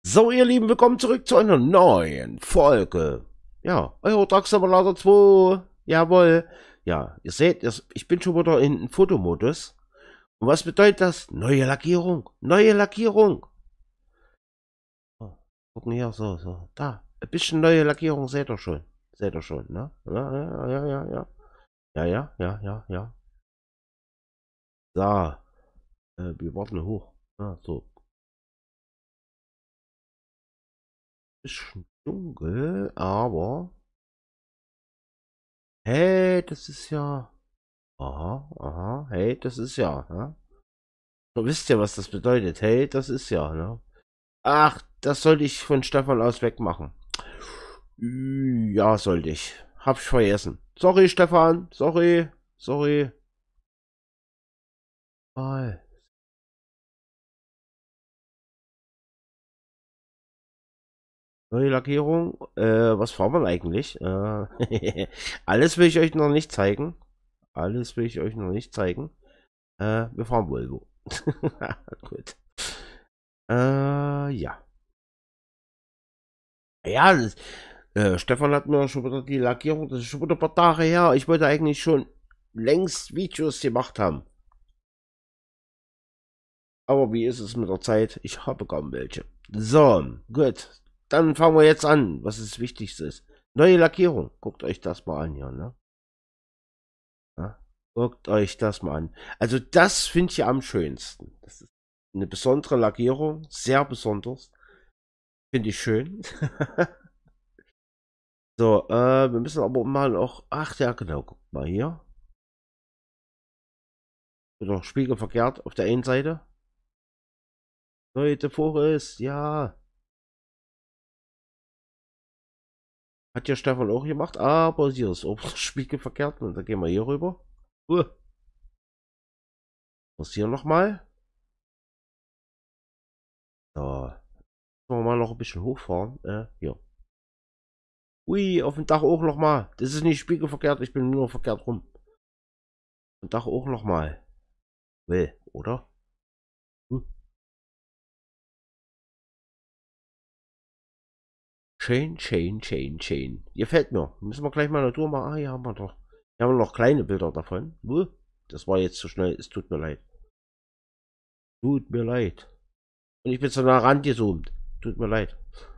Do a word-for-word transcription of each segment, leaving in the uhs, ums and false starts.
So, ihr Lieben, willkommen zurück zu einer neuen Folge. Ja, Euro Truck Simulator zwei. Jawohl. Ja, ihr seht, ich bin schon wieder in Fotomodus. Und was bedeutet das? Neue Lackierung. Neue Lackierung. Oh, gucken hier, so, so. Da. Ein bisschen neue Lackierung, seht ihr schon. Seht ihr schon, ne? Ja, ja, ja, ja, ja. Ja, ja, ja, ja, ja. So. Äh, wir warten hoch. Ah, so. Bisschen dunkel, aber. Hey, das ist ja. Aha, aha, hey, das ist ja, ne? Du wisst ja, was das bedeutet. Hey, das ist ja, ne? Ach, das sollte ich von Stefan aus wegmachen. Ü, Ja, sollte ich. Hab ich vergessen. Sorry, Stefan. Sorry. Sorry. Ah, neue Lackierung. Äh, was fahren wir eigentlich? Äh, alles will ich euch noch nicht zeigen. Alles will ich euch noch nicht zeigen. Äh, wir fahren Volvo. Gut. Äh, ja. Ja, das, äh, Stefan hat mir schon wieder die Lackierung, das ist schon wieder ein paar Tage her. Ich wollte eigentlich schon längst Videos gemacht haben. Aber wie ist es mit der Zeit? Ich habe kaum welche. So, gut. Dann fangen wir jetzt an, was das Wichtigste ist. Neue Lackierung. Guckt euch das mal an hier, ne? Ja, guckt euch das mal an. Also das finde ich am schönsten. Das ist eine besondere Lackierung. Sehr besonders. Finde ich schön. So, äh, wir müssen aber mal auch. Ach ja, genau, guckt mal hier. Wieder spiegelverkehrt auf der einen Seite. Leute, Forest, ja. Hat ja Stefan auch gemacht, aber hier ist auch spiegelverkehrt. Und dann gehen wir hier rüber. Uh. Was hier nochmal? So. Wollen wir mal noch ein bisschen hochfahren. Äh, hier. Ui, auf dem Dach auch nochmal. Das ist nicht spiegelverkehrt, ich bin nur verkehrt rum. Auf dem Dach auch nochmal. Will, oder? Uh. Chain, Chain, Chain, Chain. Gefällt mir. Müssen wir gleich mal eine Tour machen. Ah, hier haben wir doch. Hier haben wir noch kleine Bilder davon. Uh. Das war jetzt zu schnell. Es tut mir leid. Tut mir leid. Und ich bin so nah rangezoomt. Tut mir leid.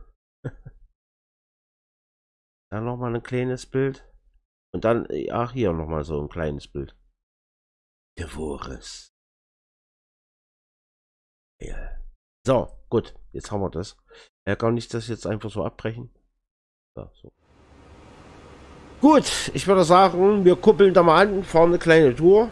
Dann noch mal ein kleines Bild. Und dann, ach, hier noch mal so ein kleines Bild. Devores. Ja. So, gut. Jetzt haben wir das. Ja, kann ich das jetzt einfach so abbrechen? Ja, so. Gut, ich würde sagen, wir kuppeln da mal an, fahren eine kleine Tour.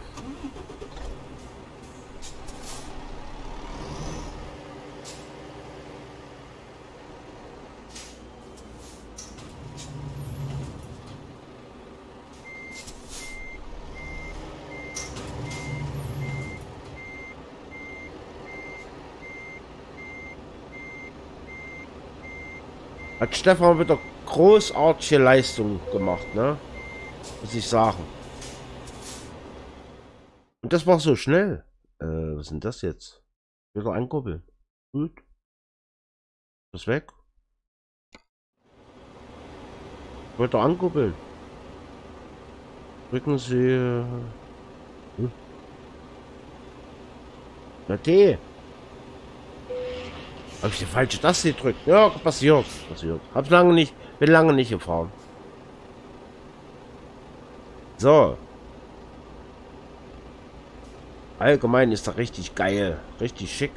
Hat Stefan wieder großartige Leistung gemacht, ne? Muss ich sagen. Und das war so schnell. Äh, was sind das jetzt? Wieder ankuppeln. Gut. Das weg. Wollte ankuppeln. Drücken Sie. Äh, hm? Na die. Habe ich die falsche Taste gedrückt? Ja, passiert. Passiert. Hab's lange nicht. Bin lange nicht gefahren. So. Allgemein ist da richtig geil. Richtig schick.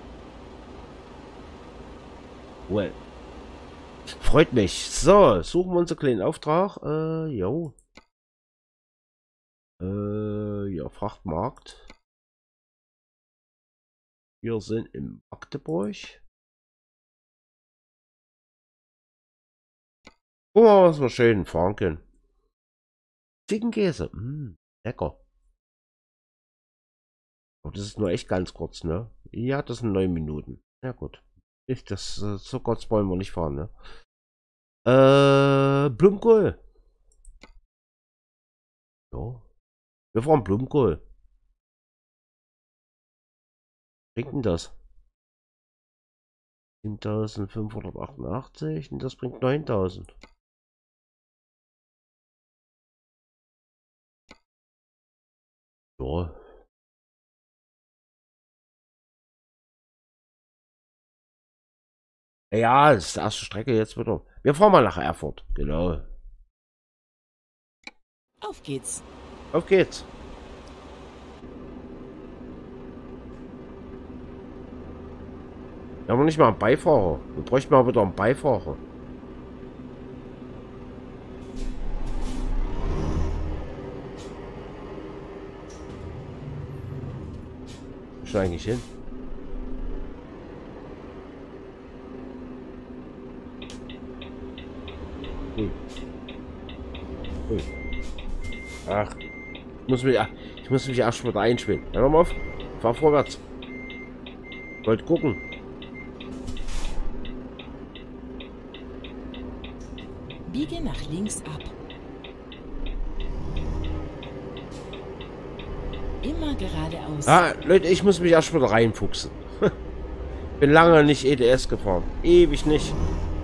Well. Freut mich. So, suchen wir uns einen kleinen Auftrag. Äh, jo. Äh, ja, Frachtmarkt. Wir sind im Magdeburg. Gucken wir mal, was wir schön fahren können. Ziegenkäse. Mm, lecker. Aber das ist nur echt ganz kurz, ne? Ja, das sind neun Minuten. Ja gut. Ich, das, äh, so kurz wollen wir nicht fahren, ne? Äh, Blumenkohl. Jo. Wir fahren Blumenkohl. Bringt denn das? siebentausendfünfhundertachtundachtzig und das bringt neuntausend. Ja. Ja, das ist die erste Strecke jetzt wieder. Wir fahren mal nach Erfurt. Genau. Auf geht's. Auf geht's. Wir haben noch nicht mal einen Beifahrer. Wir bräuchten mal wieder einen Beifahrer. Wo ist eigentlich hin? Ui. Ui. Ach. Ich muss mich, ich muss mich erst wieder einspielen. Hör mal auf. Fahr vorwärts. Wollt gucken. Biege nach links ab. Immer geradeaus. Ah, Leute, ich muss mich erst wieder reinfuchsen. Bin lange nicht E D S gefahren. Ewig nicht.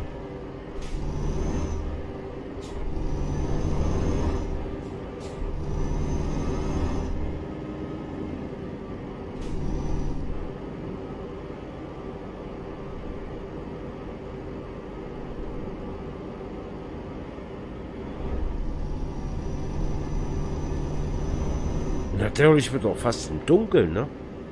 Natürlich wird auch fast im Dunkeln, ne?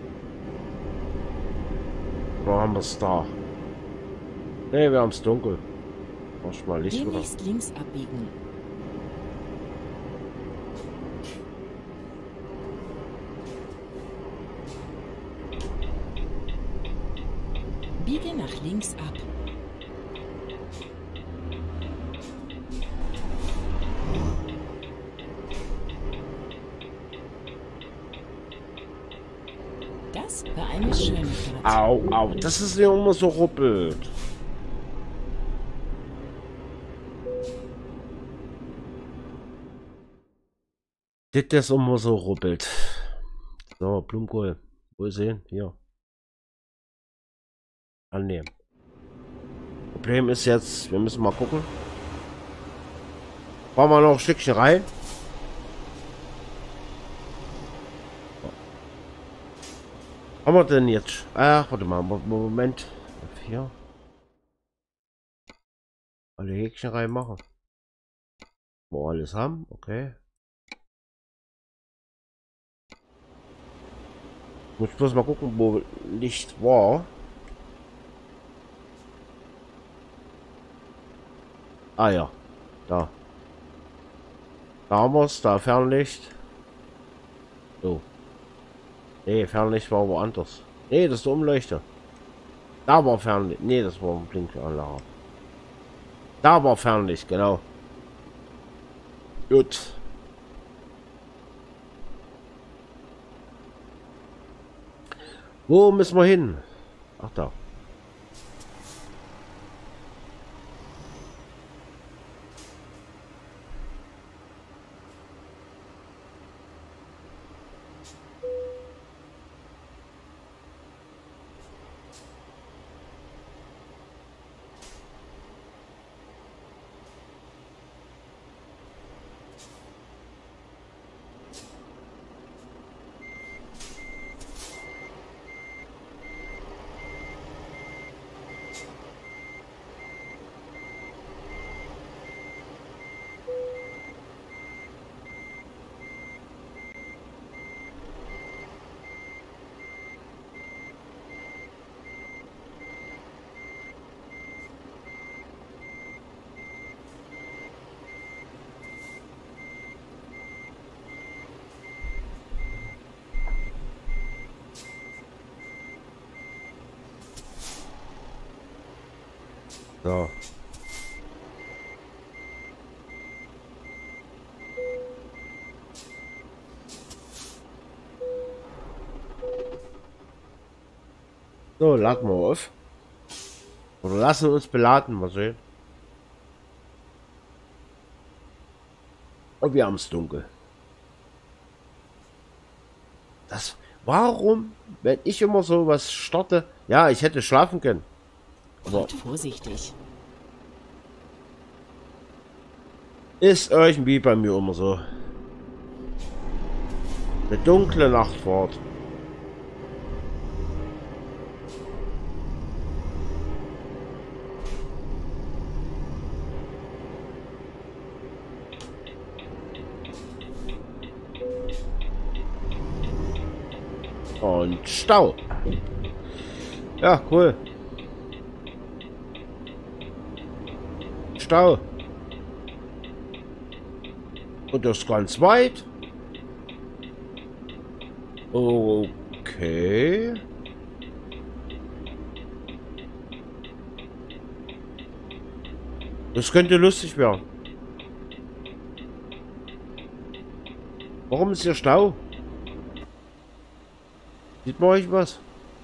Oder haben wir es da? Ne, wir haben es dunkel. Mach mal Licht wieder. Demnächst links abbiegen. Biege nach links ab. Das war eine schöne Fahrt. Au, au, das ist ja immer so ruppelt. Das ist immer so ruppelt. So, Blumenkohl. Wo ist sie? Hier. Annehmen. Problem ist jetzt, wir müssen mal gucken. Fahren wir noch ein Stückchen rein. Was haben wir denn jetzt? Ach, warte mal, Moment. Hier. Alle Häkchen reinmachen. Wo wir alles haben, okay. Muss bloß mal gucken, wo Licht war. Ah ja, da. Da haben wir es, da Fernlicht. So. Nee, Fernlicht war woanders. Nee, das ist der Umleuchter. Da war Fernlicht. Nee, das war ein Blinkanlage. Da war Fernlicht, genau. Gut. Wo müssen wir hin? Ach da. So. So, laden wir auf. Oder lassen uns beladen, mal sehen. Und wir haben es dunkel. Das, warum, wenn ich immer so was starte, ja, ich hätte schlafen können. Aber Fahrt vorsichtig. ist irgendwie bei mir immer so. Eine dunkle Nachtfahrt. Und Stau. Ja, cool. Stau. Und das ganz weit. Okay. Das könnte lustig werden. Warum ist hier Stau? Sieht man euch was?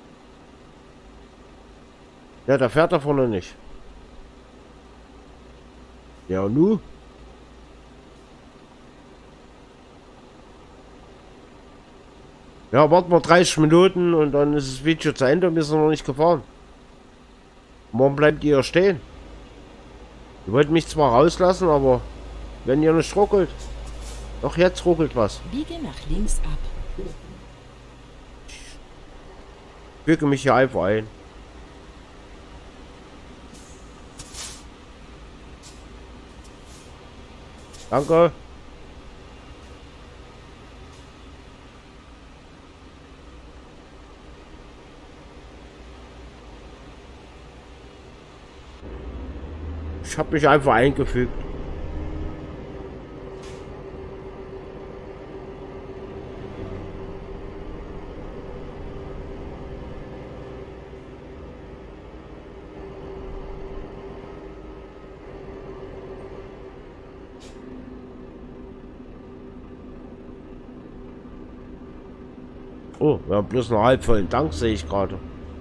Ja, da fährt da vorne nicht. Ja, und nu? Ja, warten wir dreißig Minuten und dann ist das Video zu Ende und wir sind noch nicht gefahren. Morgen bleibt ihr stehen. Ihr wollt mich zwar rauslassen, aber wenn ihr nicht ruckelt. Doch jetzt ruckelt was. Biege nach links ab. Ich füge mich hier einfach ein. Danke. Ich habe mich einfach eingefügt. Oh, wir haben bloß einen halb vollen Tank, sehe ich gerade.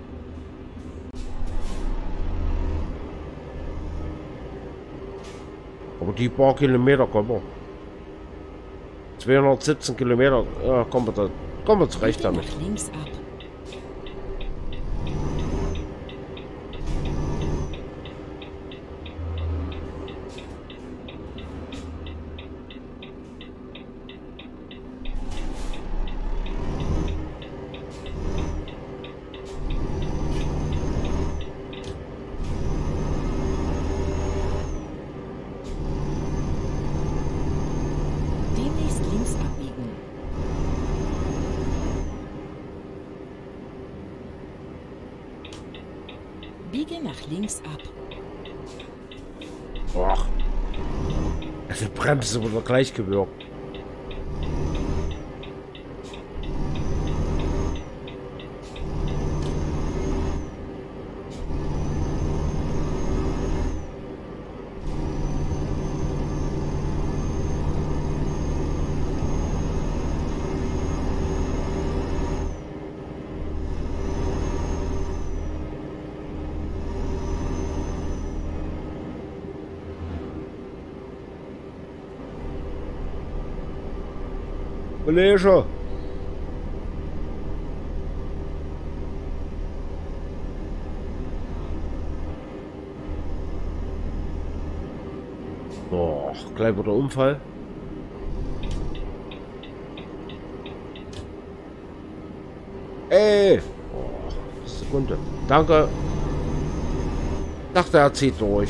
Aber die paar Kilometer kommen wir. zweihundertsiebzehn Kilometer, ja, kommen wir da, kommen wir zurecht Biege damit. nach links ab. Demnächst links abbiegen. Biege nach links ab. Ach. Also Bremse wurde gleich gewirkt. Kollege. Boah, gleich wieder Unfall. Ey! Oh, Sekunde. Danke. Dachte, er zieht durch.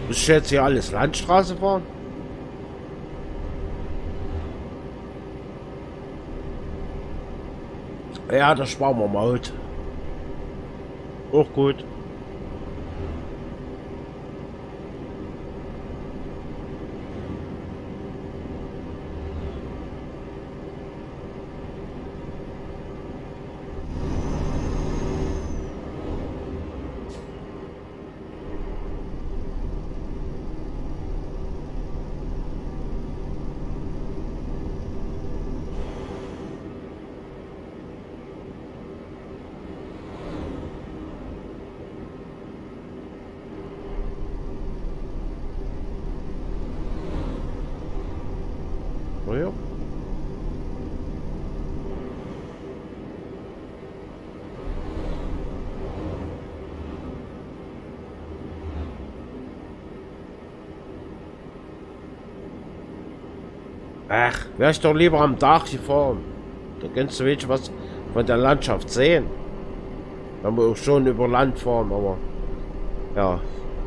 Muss ich jetzt hier alles Landstraße fahren? Ja, das sparen wir mal heute. Auch gut. Oh ja. Ach, wäre ich doch lieber am Dach gefahren. Da kannst du wirklich was von der Landschaft sehen. Wenn wir auch schon über Land fahren, aber ja.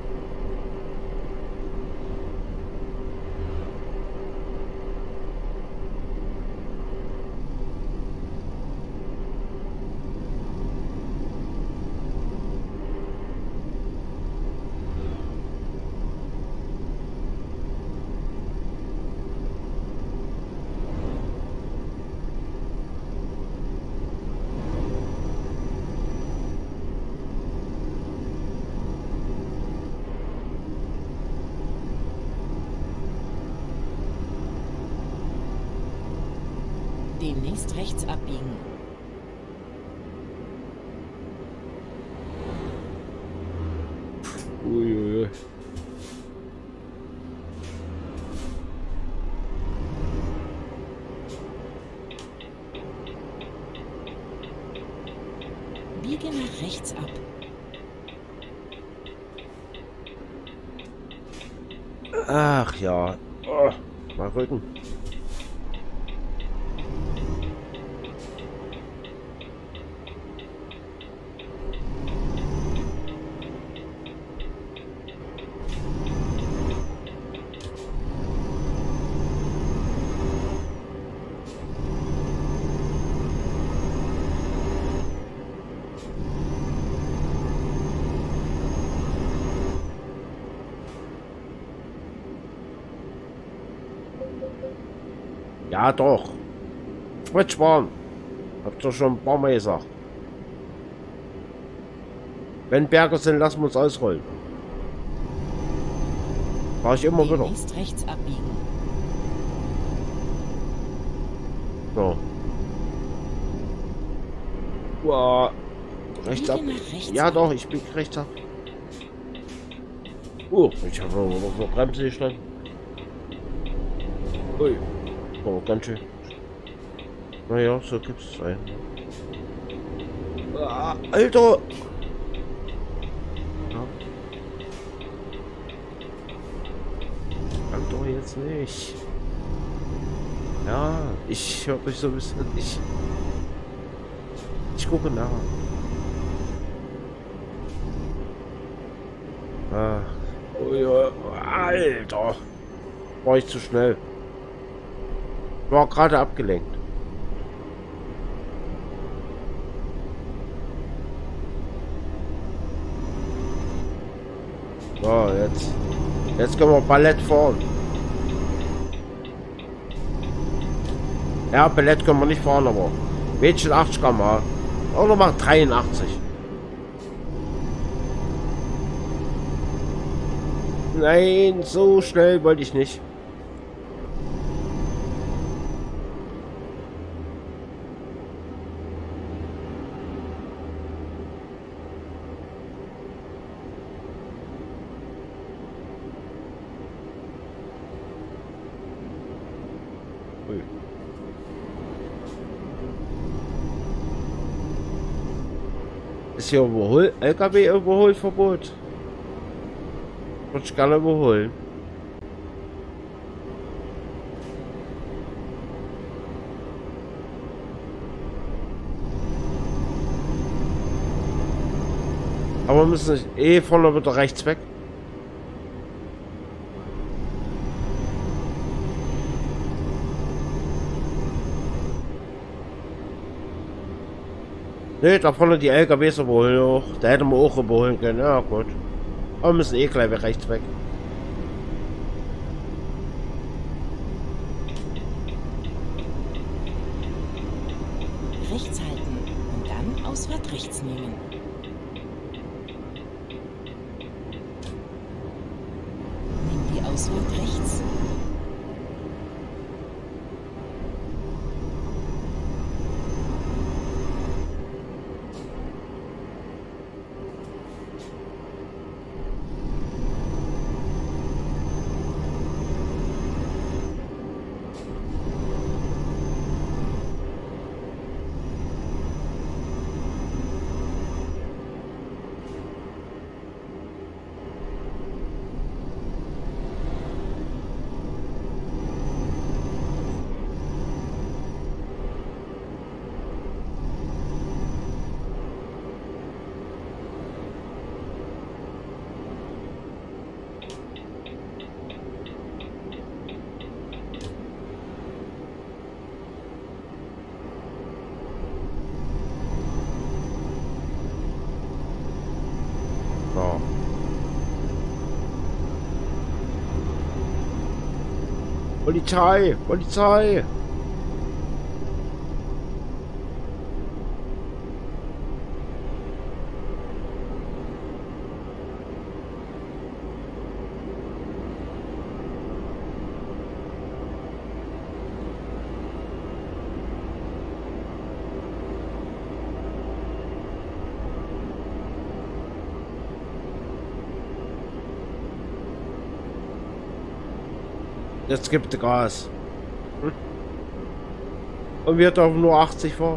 Demnächst rechts abbiegen. Uiuiui. Biege nach rechts ab. Ach ja. Oh, mal rücken. Ja doch. Sprit sparen. Habt ihr schon ein paar Mal gesagt. Wenn Berge sind, lassen wir uns ausrollen. Fahr ich immer wieder. Demnächst rechts abbiegen. So. Uah. Rechts ab. Biege nach rechts Ja ab. doch, ich biege rechts ab. Oh, ich habe noch eine Bremse gestanden. Ui. Oh, ganz schön. Naja, so gibt es ein. Ah, Alter! Ja. Kann doch jetzt nicht. Ja, ich höre mich so ein bisschen. Ich, ich gucke nach. Ah. Oh ja, Alter! War ich zu schnell. War gerade abgelenkt. So, jetzt. Jetzt können wir Ballett fahren. Ja, Ballett können wir nicht fahren, aber Mädchen achtzig Kilometer pro Stunde. Oder mal dreiundachtzig. Nein, so schnell wollte ich nicht. Ist hier überhol L K W-Überholverbot? Würde ich gerne überholen. Aber wir müssen nicht eh vorne wieder rechts weg. Ne, da vorne die L K Ws überholen auch. Da hätten wir auch überholen können. Ja, gut. Aber wir müssen eh gleich wieder rechts weg. Rechts halten und dann Ausfahrt rechts nehmen. Nimm die Ausfahrt rechts. Ja. Polizei! Polizei! Jetzt gibt es Gas. Hm? Und wir dürfen nur achtzig fahren.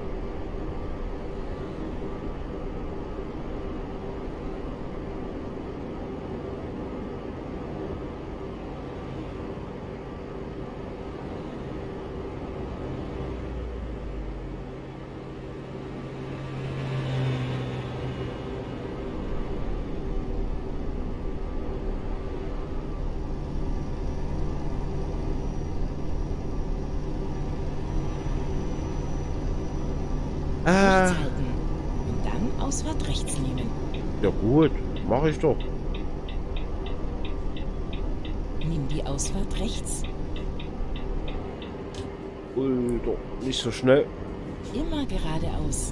Rechts halten und dann Ausfahrt rechts nehmen. Ja gut, mache ich doch. Nimm die Ausfahrt rechts. Ui, doch nicht so schnell. Immer geradeaus.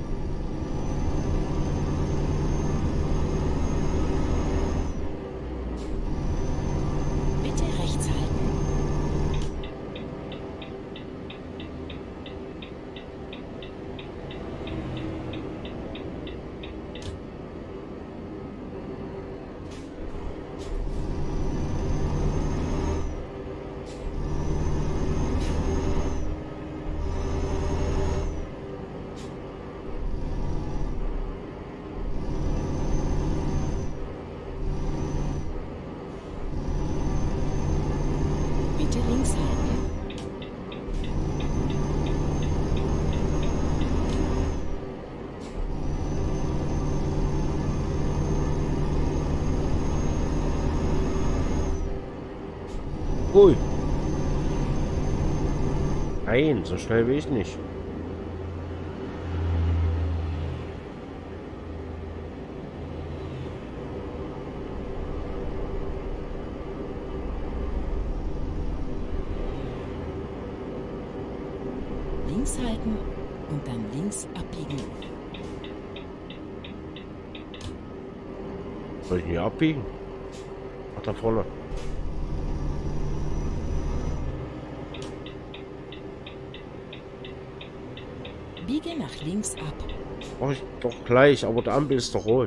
Bitte rechts halten. Bitte links halten. Ui. Nein, so schnell will ich nicht. Links halten und dann links abbiegen. Soll ich hier abbiegen? Ach, da vorne. Biege nach links ab. Mach ich doch gleich, aber der Ampel ist doch rot.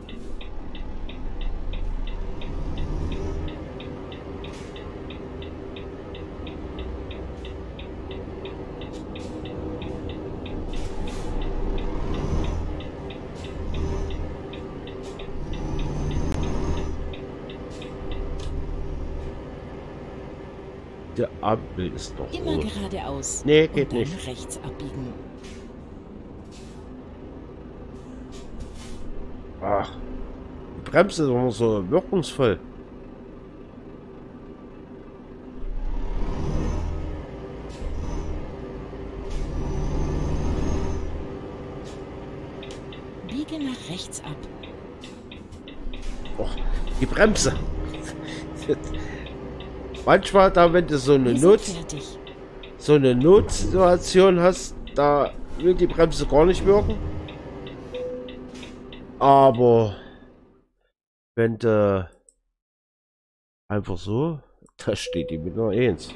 Der Ampel ist doch Immer rot. geradeaus. Nee, geht und dann nicht. rechts abbiegen. Ach, die Bremse ist immer so wirkungsvoll. Biege nach rechts ab. Oh, die Bremse. Manchmal, da wenn du so eine Wir sind Not, fertig. so eine Notsituation hast, da will die Bremse gar nicht wirken. Aber wenn du einfach so, da steht die mit einer eins.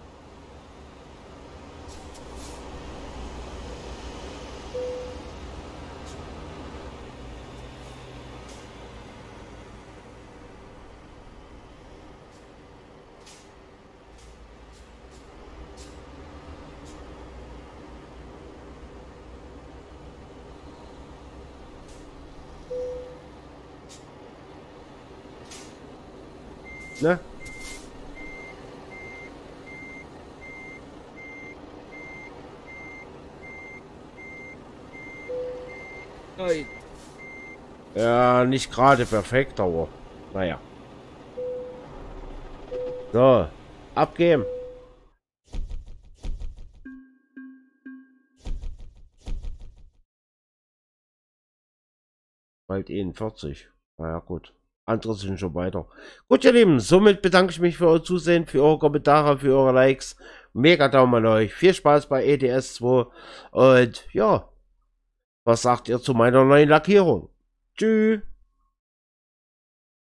Ne? Nein. Ja, nicht gerade perfekt, aber naja. So, abgeben. Bald einundvierzig. Naja, gut. Andere sind schon weiter. Gut, ihr Lieben, somit bedanke ich mich für euer Zusehen, für eure Kommentare, für eure Likes. Mega Daumen an euch. Viel Spaß bei E D S zwei. Und ja, was sagt ihr zu meiner neuen Lackierung? Tschüss.